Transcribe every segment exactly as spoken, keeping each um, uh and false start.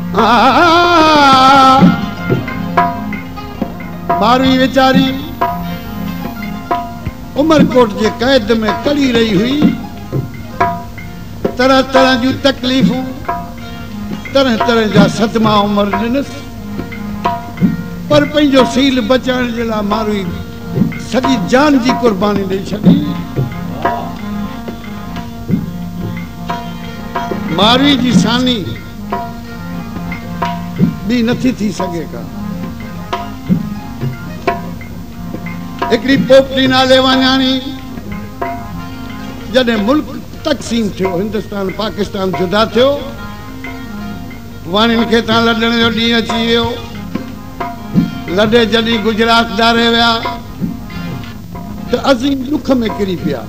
मारवी वेचारी उमरकोट के कैद में कड़ी रही हुई, तरह तरह जूं तकलीफ़ूं, तरह तरह जा सदमा उमर ॾिनस, पर पंहिंजो सील बचाइण जे लाइ मारवी सॼी जान जी कुर्बानी ॾेई छॾी। मारवी जी सानी ॿी नथी थी सघे का। हिकिड़ी पोपटी नाले वञाणी जॾहिं मुल्क तक़सीम थियो, हिंदुस्तान पाकिस्तान जुदा थियो, वाणियुनि खे तां लॾण जो ॾींहुं अची वियो। लॾे जॾहिं गुजरात ॾारे विया त अज़ीम ॾुख में किरी पिया।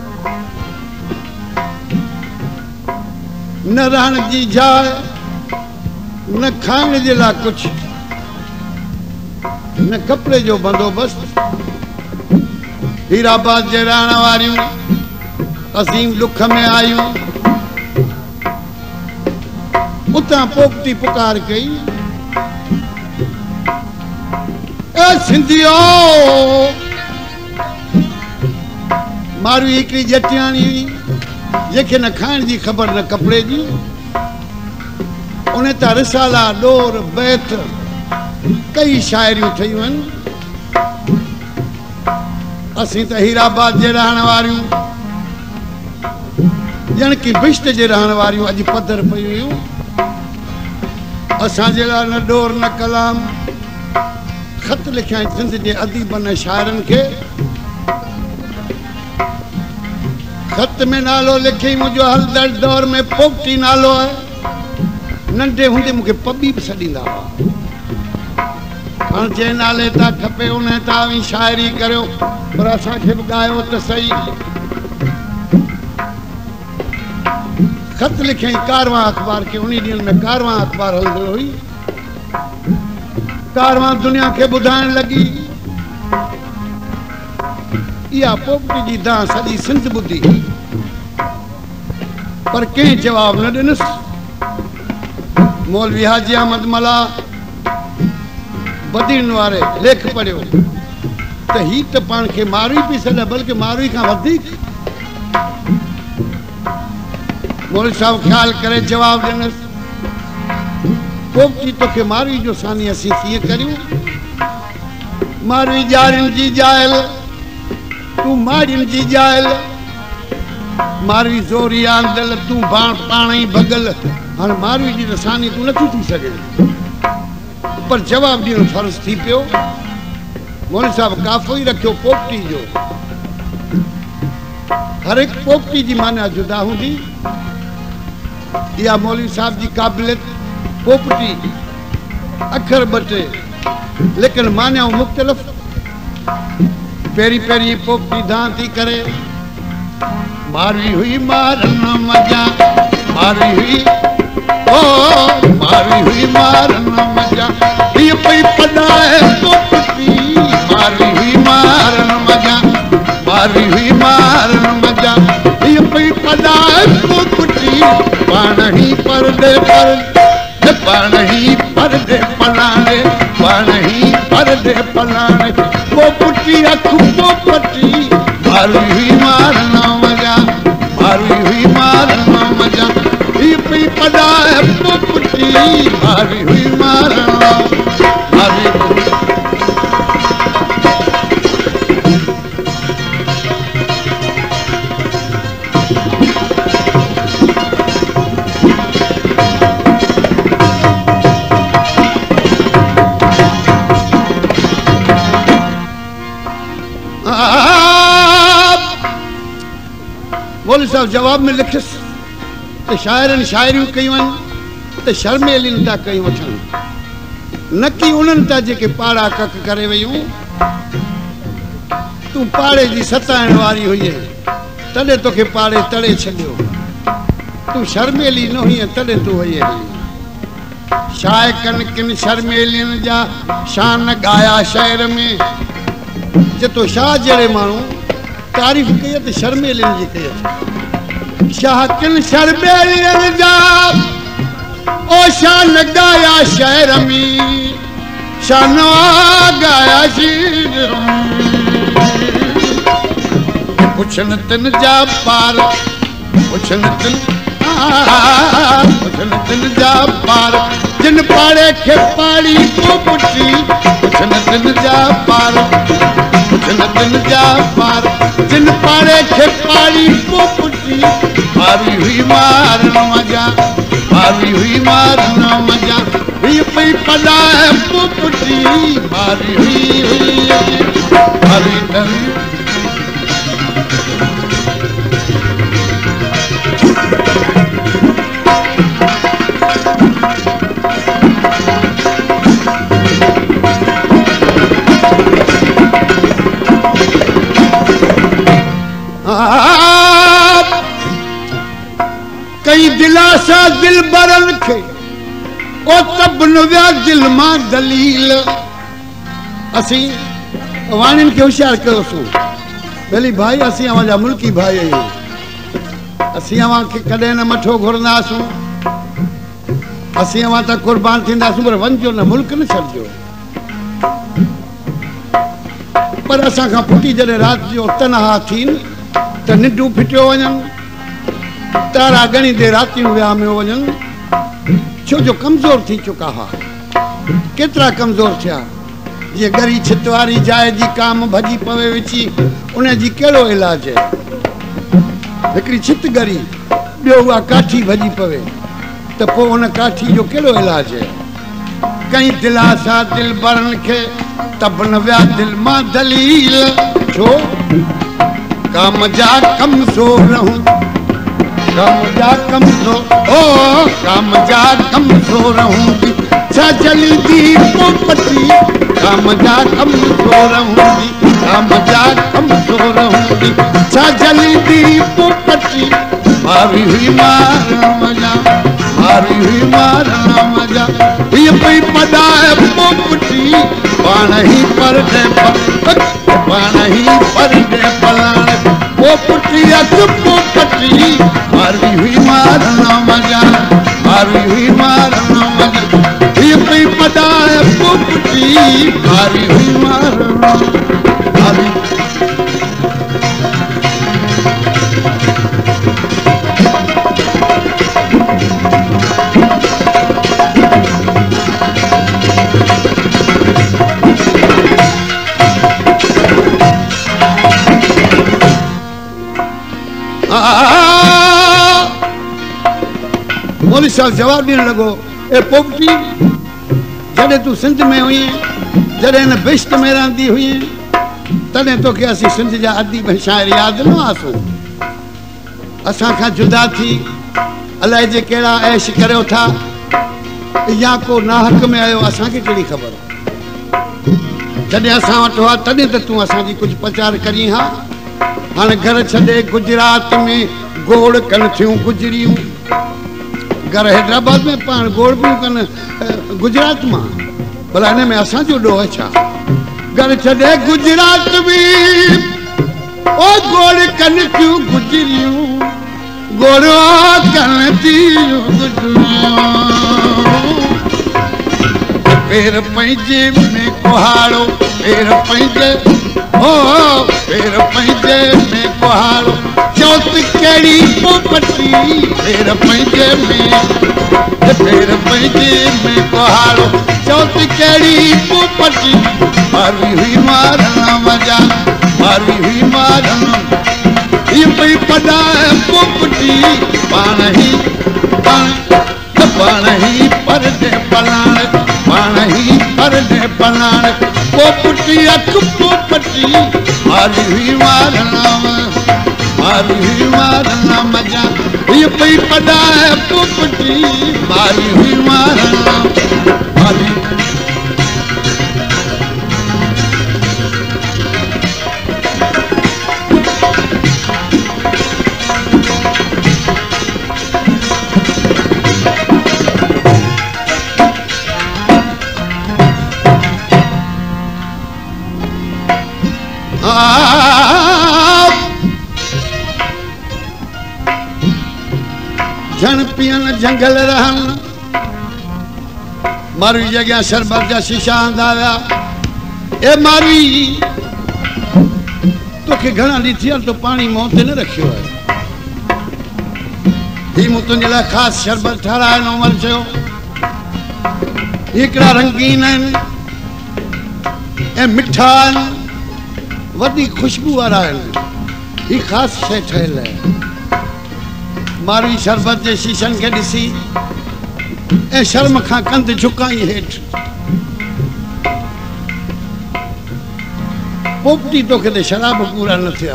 न रहण जी जाइ, न खाइण जे लाइ कुझु, न कपिड़े जो बंदोबस्त। हीराबाद जे रहण वारियूं अज़ीम ॾुख में आयूं। उतां पोपटी पुकार कई, ए सिंधियो। मारवी हिकिड़ी जटियाणी हुई जंहिंखे न खाइण जी ख़बर न कपिड़े जी। उन तां रिसाला, ॾोर, बैत कई शाइरियूं ठहियूं आहिनि। असीं त हीराबाद जे रहण वारियूं, ॼण की बिश्त जे रहण वारियूं अॼु पधर पई हुयूं। असांजे लाइ न ॾोर न कलाम। ख़त लिखिया सिंध जे अदीबनि शाइरनि खे। ख़त में नालो लिखी, मुंहिंजो हलदड़ दौर में पोपटी नालो आहे। नंढे हूंदे मूंखे पबी बि सॾींदा हुआ। हाणे जंहिं नाले तां खपे उन तां बि शाइरी करियो, पर असांखे बि ॻायो त सही। ख़त लिखियईं कारवां अख़बार खे। उन ॾींहंनि में कारवां अख़बार हलंदो हुई। कारवां दुनिया खे ॿुधाइण लॻी, इहा पोपटी जी दां सॼी सिंध ॿुधी, पर कंहिं जवाब न ॾिनसि। मौलवी हाजी अहमद मला बदीन वारे लेख पढ़ियो त ही त पाण खे मारवी पई सॾे, बल्कि मारवी खां वधीक। मौलवी साहब ख़्याल करे जवाब ॾिनसि, पोपटी तोखे मारवी जो सानी असीं कीअं करियूं? मारवी ॼारियुनि जी जाइल, तूं माड़ियुनि जी जाइल। मारवी ज़ोरी आंदल, तूं पाण पाण ई भगल। हाणे मारवी जी निशानी तूं नथी थी सघे, पर जवाब ॾियणु फर्ज़ थी पियो। मौलवी साहब काफ़ो ई रखियो पोपटी जो। हर हिकु पोपटी जी माना जुदा हूंदी। इहा मौलवी साहब जी क़ाबिलियत। पोपटी अखर ॿ टे, लेकिन मानाऊं मुख़्तलिफ़। पहिरीं पहिरीं पोपटी दां थी करे, मारवी हुई मारन मजा, मारवी हुई ओ मारवी हुई मारन मजा, ये पई पढ़ाए पोपटी। मारवी हुई मारन मजा, मारवी हुई मारन मजा, ये पई पढ़ाए पोपटी। पाण ही परदे पर, पाण ही परदे पलाणे, पाण ही परदे पलाणे। पोपटी अख पोपटी, मारवी हुई मारन मजा, मारवी हुई मारन मजा, ये पई पढ़ाए पोपटी। मारवी हुई मारन मारवी मौलवी साहब जवाब में लिखिस त शाइरनि शाइरियूं कयूं आहिनि त शर्मेलिन था कयूं वठनि, न की उन्हनि था जेके पाड़ा कक करे वयूं। तूं पाड़े जी सताइण वारी हुई तॾहिं तोखे पाड़े तड़े छॾियो। तूं शर्मेली न हुई तॾहिं तूं हुई। शाय कन किन शर्मेलिन जा शान ॻाया शहर में। जेतो शाह जहिड़े माण्हू तारीफ़ कई त शर्मेलिन जी कई। शाह किन शर्मेलिन जा ओ शान गाया शहर में शान गाया शीर पुछन तिन जा पार पुछन तिन पुछन तिन जा पार जिन पाड़े खे पाड़ी पोपटी पुछन तिन जा पार पुछन तिन जा पार जिन पाड़े खे पाड़ी पोपटी मारी हुई मार न मजा मारी हुई मार न मजा ही पई पदा पोपटी मारी हुई हुई मारी तरी कई दिलासा दिल बरन खे ओ तब नव्या दिल मां दलील असी वाणिन के होशियार करो सो पहली भाई असी हमारा मुल्की भाई है असी हवा के कदे न मठो घुरनासू असी हवा त कुर्बान थिंदासू पर वंजो न मुल्क न छड़जो पर असा का पुटी जने रात जो तनहा थीन त निडू फिटियो वजन तारा गणी दे राती व्या में वजन छो जो कमजोर थी चुका हा केतरा कमजोर थिया ये गरी छितवारी जाए जी काम भजी पवे विची उन्हें जी केड़ो इलाज है एकरी छित गरी बियो हुआ काठी भजी पवे त पो उन काठी जो केड़ो इलाज है कई दिलासा दिल बरन के तब न व्या दिल मां दलील छो काम जा कमजोर रहूं काम जा कमजोर ओ काम जा कमजोर रहूंगी छा जल्दी पोपटी काम जा कमजोर रहूंगी काम जा कमजोर रहूंगी छा जल्दी पोपटी मारी हुई मार मजा मारी हुई मार मजा ये पई पदा पोपटी पाण ही पर दे पाण ही पर दे पलाण पोपटी अक पोपटी मारी हुई मार मजा मारी हुई मार मजा ये पई पदा पोपटी मारी हुई मार मारी मौलवी साहब जवाब देने लगो ए पोपटी जड़े तू सिंध में हुई जड़े न बिश्त में रहंदी हुई तने तो के असी सिंध जा अदीब शायर याद न आसो असा का जुदा थी अल्लाह जे केड़ा ऐश करो था या को नाहक में आयो असा के केड़ी खबर जड़े असा वटो आ तने त तू असा जी कुछ प्रचार करी हा हाने घर छडे गुजरात में गोड़ कन थियूं गुजरियूं घर हैदराबाद में पान गोड़ भी कन गुजरात में भला ने में असा जो डो अच्छा घर छडे गुजरात में ओ गोड़ कन थियूं गुजरियूं गोड़ कन थियूं गुजरियूं पैर पंहिंजे में कुहाड़ो पैर पंहिंजे ओ पैर पंहिंजे में कुहाड़ो चौथ केड़ी पोपटी पैर पंहिंजे में पैर पंहिंजे में कुहाड़ो चौथ केड़ी पोपटी मारी हुई मारना मजा मारी हुई मारना ये पई पदा पोपटी पाण ही पाण पाण ही पर दे पलाण पाण ही पर दे पलाण पोपटी अक पोपटी मारी हुई मारना मारी हुई मारना मजा ये पई पदा पोपटी मारी हुई मारना मारी जन पियन जंगल रहन मारवी जगह शरबत जा शीशा आंदा विया ए मारवी तोखे घणा ॾींहं थी तो पानी मूं ते न रखियो आहे ही मूं तुंहिंजे लाइ ख़ासि शरबत ठाराए उमर चयो हिकिड़ा रंगीन आहिनि ऐं मिठा आहिनि वॾी ख़ुशबू वारा आहिनि ही ख़ासि शइ ठहियल आहे मारवी शरबत जे शीशनि खे ॾिसी ऐं शर्म खां कंध झुकाई हेठि पोपटी तोखे ते शराब पूरा न थिया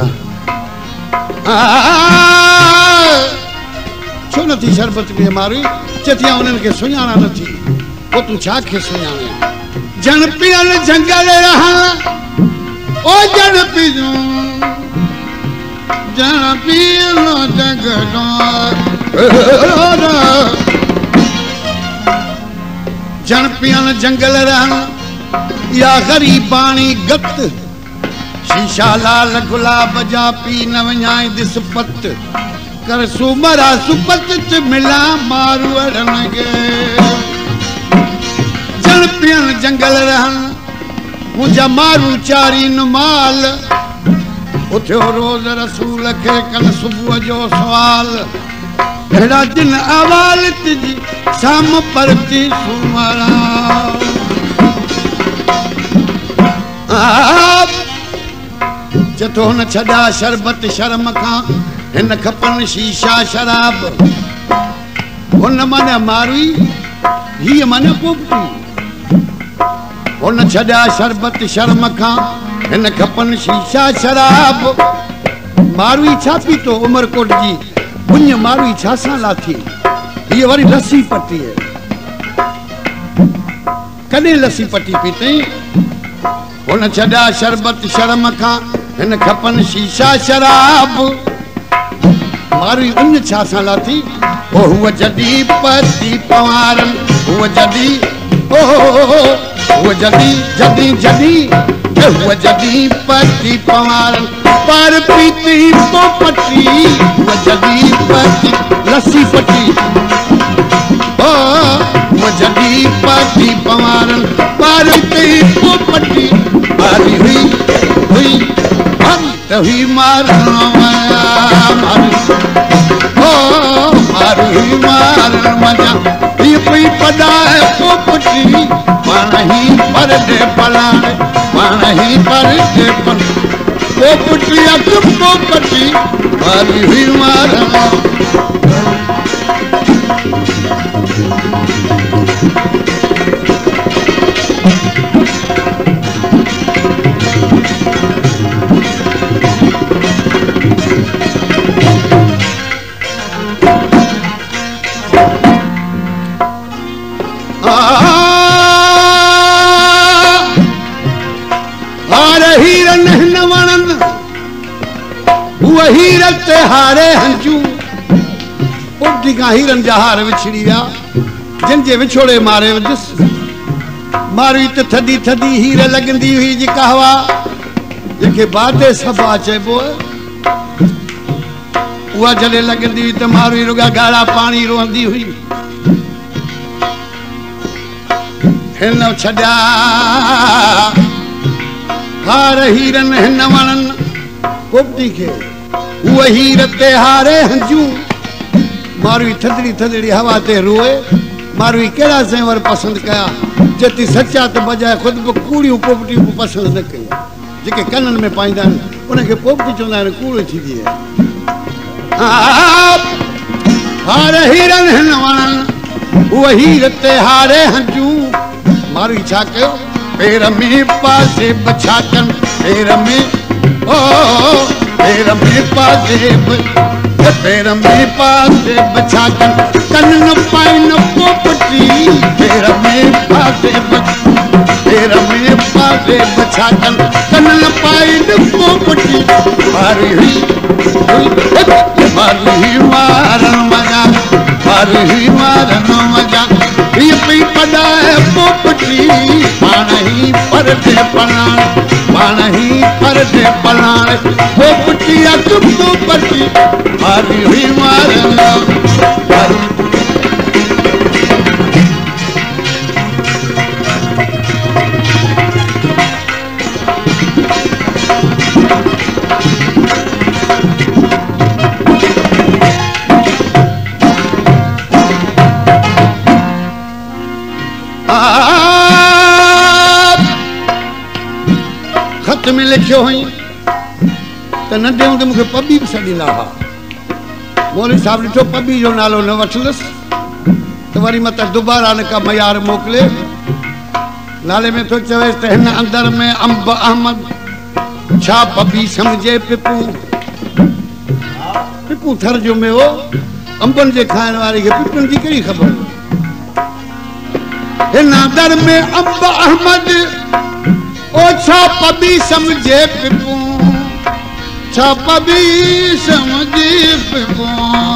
छो नथी शरबत पीए मारवी चथिया उन्हनि खे सुञाणा नथी पोइ तूं छा खे सुञाणे जण पियल जंगल रहण ओ जण पियो जण पियल जंगल जण पियल जंगल रहण या गरीबाणी गत शीशा लाल गुलाब जा पी न वञाए दिस पत कर सुमरा सुपत च मिला मारू अड़न गे जण पियन जंगल रहन मुंहिंजा मारू चारी न माल उथियो रोज़ रसूल खे कन सुबुह जो सवाल अहिड़ा दिन अवाल तुंहिंजी साम परती सुमरा जतो न छॾा शरबत शर्म खां हिन खपनि शीशा शराब हुन माना मारवी हीअ माना पोपटी हुन छॾा शरबत शर्म खां हिन खपनि शीशा शराब मारवी छा पीतो उमरकोट जी पुञ मारवी छा सां लाथी हीअ वरी लस्सी पटी आहे कॾहिं लस्सी पटी पीतई हुन छॾा शरबत शर्म खां हिन खपनि शीशा शराब मारवी उन छा सां लाथी ओ हुअ जॾहिं पती पवारन हुअ जॾहिं ओ हुअ जॾहिं जॾहिं जॾहिं हुअ जॾहिं पती पवारन पर पीती पोपटी हुअ जॾहिं पती लस्सी पटी ओ हुअ जॾहिं पती पवारन पर पीती पोपटी मारी हुई हुई तभी मारन मारी ओ मारी मारन मजा ये पई पडाए पोपटी पाण ही पर दे पलाए पाण ही पर दे पल पोपटी अक पोपटी मारी हुई मारन हीरत हारे हंजू पोपटी का हीरन जा हार विछड़ी विया जिन जे विछोड़े मारे वजस मारवी त थदी थदी हीर लगंदी हुई जी कहवा जेके बाते सफा चइबो उहा जॾहिं लगंदी हुई त मारवी रुगा गाढ़ा पानी रोहंदी हुई हिन छॾा हार हीरन हिन वणन पोपटी खे उहा हीर ते हारे हंजू मारवी थदड़ी थदड़ी हवा ते रोए मारवी कहिड़ा ज़ेवर पसंदि कया जेती सचा त बजाए ख़ुदि बि कूड़ियूं पोपटियूं पसंदि न कयूं जेके कननि में पाईंदा आहिनि उनखे पोपटी चवंदा आहिनि कूड़ थींदी आहे हार हीरन हिन वणन उहा हीर ते हारे हंजू मारवी छा कयो पेर में पासे बछा कनि पेर में ओ पेर में पासे पेर में पासे बछा कनि कन न पाइन पोपटी पेर में पासे पेर में पासे बछा कनि कन न पाइन पोपटी मारी हुई मारी मारन मजा मारी मारन मजा ही पई पडाए पोपटी पाण ही पर दे पलाण पाण ही पर दे पलाण पोपटी अक पोपटी मारी हुई मारन लिखियो हुई त नंढे हूंदे मूंखे पबी बि सॾींदा हुआ। मौलवी साहब ॾिठो पबी जो नालो न वठलुसि त वरी मत दुबारा न का मयार मोकिले। नाले में तो चवेसि त हिन अंदर में अंब अहमद छा पबी समझे पिपू। पिपू थर जो में हो अंबन जे खाइण वारे खे पिपन जी कहिड़ी ख़बर। हिन अंदर में अंब अहमद ओ छा पबी समझे पिपू, छा पबी समझे पिपू।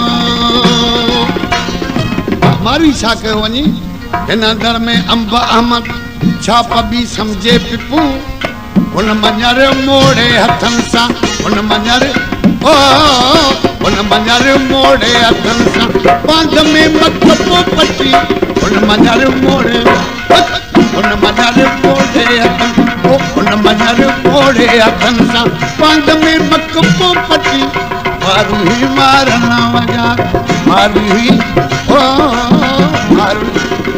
मारी छा कयो वञी हिन अंदर में अंब अहमद छा पबी समझे पिपू। उन मञर मोड़े हथन सां उन मञर ओ उन मञर मोड़े हथन सां बांध में मत पोपटी। उन मञर मोड़े उन मञर मोड़े हथन ओ उन मञर मोड़े हथन सां बांध में मत पोपटी। मारू ही मारन वजा मारू ही ओ मारू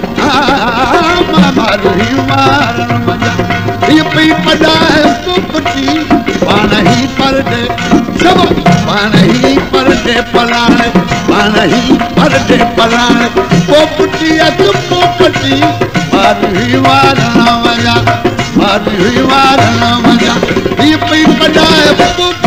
मारू ही मारन वजा ये पई पढ़ाए पोपटी। पान ही परदे सब पान ही परदे पलाण पान ही परदे पलाण पोपटी अत पोपटी। मारू ही मारन वजा मारू ही मारन वजा ये पई पढ़ाए